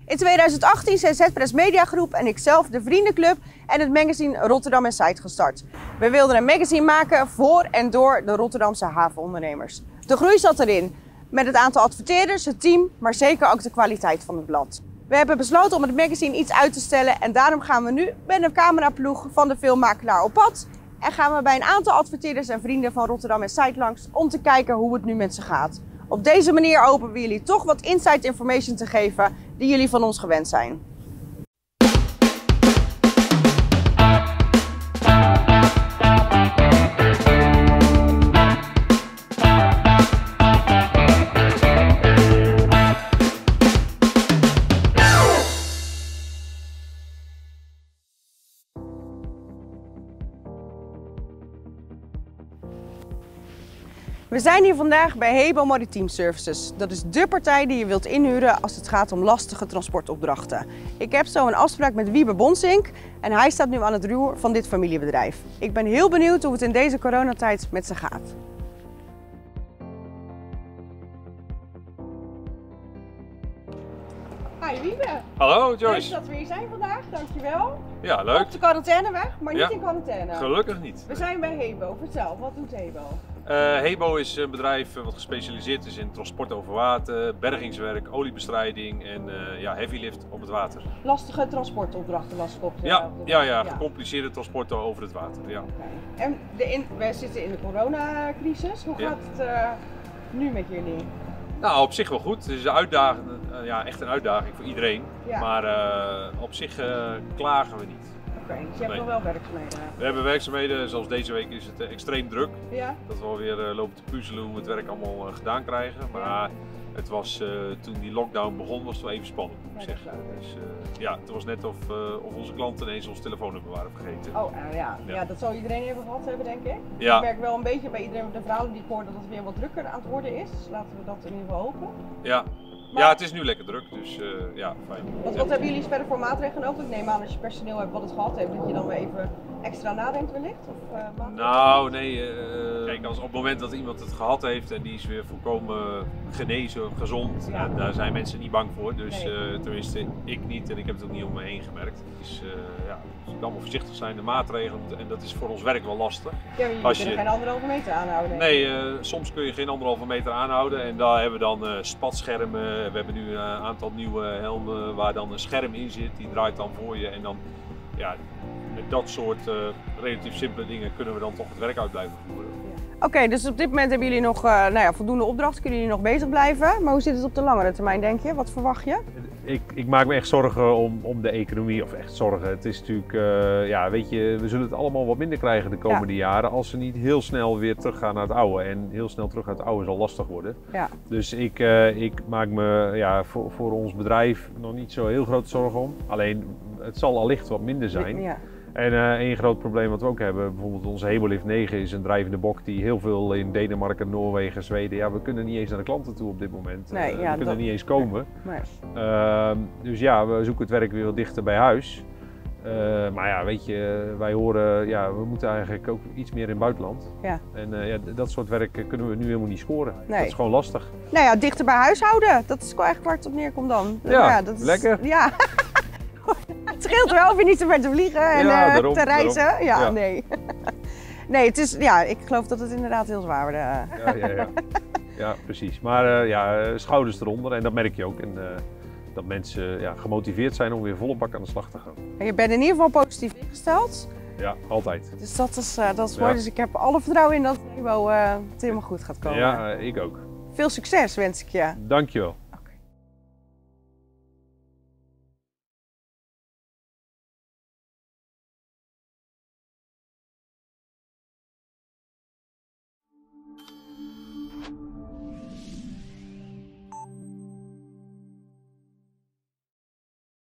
In 2018 zijn Zpress Media Groep en ikzelf de Vriendenclub en het magazine Rotterdam Inside gestart. We wilden een magazine maken voor en door de Rotterdamse havenondernemers. De groei zat erin, met het aantal adverteerders, het team, maar zeker ook de kwaliteit van het blad. We hebben besloten om het magazine iets uit te stellen en daarom gaan we nu met een cameraploeg van de filmmakelaar op pad. En gaan we bij een aantal adverteerders en vrienden van Rotterdam Inside langs om te kijken hoe het nu met ze gaat. Op deze manier hopen we jullie toch wat inside information te geven die jullie van ons gewend zijn. We zijn hier vandaag bij Hebo Maritiem Services. Dat is dé partij die je wilt inhuren als het gaat om lastige transportopdrachten. Ik heb zo een afspraak met Wiebe Bonsink en hij staat nu aan het roer van dit familiebedrijf. Ik ben heel benieuwd hoe het in deze coronatijd met ze gaat. Hi Wiebe. Hallo Joyce. Leuk dat we hier zijn vandaag, dankjewel. Ja, leuk. Op de quarantaineweg, maar niet in quarantaine. Gelukkig niet. We zijn bij Hebo. Vertel, wat doet Hebo? Hebo is een bedrijf wat gespecialiseerd is in transport over water, bergingswerk, oliebestrijding en heavy lift op het water. Lastige transportopdrachten las ik op de gecompliceerde transporten over het water. Ja. Okay. En we zitten in de coronacrisis. Hoe gaat het nu met jullie? Nou, op zich wel goed. Het is een uitdaging, echt een uitdaging voor iedereen. Ja. Maar op zich klagen we niet. Oké, dus je hebt nog wel werkzaamheden? We hebben werkzaamheden, zoals deze week is het extreem druk. Ja. Dat we alweer lopen te puzzelen hoe we het werk allemaal gedaan krijgen. Maar het was, toen die lockdown begon, was het wel even spannend, moet ik zeggen. Dus, het was net of onze klanten ineens ons telefoonnummer waren vergeten. Oh, ja, dat zou iedereen even gehad hebben, denk ik. Ja. Ik merk wel een beetje bij iedereen de verhalen die ik hoor dat het weer wat drukker aan het worden is. Laten we dat in ieder geval hopen. Ja. Maar het is nu lekker druk, dus fijn. Wat hebben jullie verder voor maatregelen genomen? Ik neem aan als je personeel hebt wat het gehad heeft, dat je dan weer even extra nadenkt wellicht? Nou, nee. Kijk, op het moment dat iemand het gehad heeft en die is weer volkomen genezen, gezond, daar zijn mensen niet bang voor. Dus tenminste, ik niet en ik heb het ook niet om me heen gemerkt. Dus we moeten allemaal voorzichtig zijn, de maatregelen, en dat is voor ons werk wel lastig. Ja, jullie kunnen geen 1,5 meter aanhouden. Nee, soms kun je geen 1,5 meter aanhouden en daar hebben we dan spatschermen. We hebben nu een aantal nieuwe helmen waar dan een scherm in zit, die draait dan voor je en dan, met dat soort relatief simpele dingen kunnen we dan toch het werk uit blijven voeren. Oké, dus op dit moment hebben jullie nog voldoende opdrachten, kunnen jullie nog bezig blijven. Maar hoe zit het op de langere termijn, denk je? Wat verwacht je? Ik maak me echt zorgen om de economie, of echt zorgen. Het is natuurlijk, weet je, we zullen het allemaal wat minder krijgen de komende jaren als we niet heel snel weer teruggaan naar het oude. En heel snel terug naar het oude zal lastig worden. Ja. Dus ik maak me voor ons bedrijf nog niet zo heel grote zorgen om. Alleen, het zal allicht wat minder zijn. Ja. En één groot probleem wat we ook hebben, bijvoorbeeld onze Hebolift 9 is een drijvende bok die heel veel in Denemarken, Noorwegen, Zweden, we kunnen niet eens naar de klanten toe op dit moment. We kunnen niet eens komen. Nee. Dus we zoeken het werk weer wat dichter bij huis. Maar weet je, wij horen, we moeten eigenlijk ook iets meer in het buitenland. Ja. En dat soort werk kunnen we nu helemaal niet scoren. Nee. Dat is gewoon lastig. Nou ja, dichter bij huis houden, dat is echt waar het op neerkomt dan. Dat is lekker. Ja. Het scheelt wel of je niet zo ver te vliegen en te reizen. Daarom. Ja, nee. Nee, het is, ik geloof dat het inderdaad heel zwaar wordt. Ja, precies. Maar schouders eronder en dat merk je ook. En dat mensen gemotiveerd zijn om weer volle bak aan de slag te gaan. En je bent in ieder geval positief ingesteld. Ja, altijd. Dus dat is mooi. Dus ik heb alle vertrouwen in dat het helemaal goed gaat komen. Ja, ik ook. Veel succes wens ik je. Dankjewel.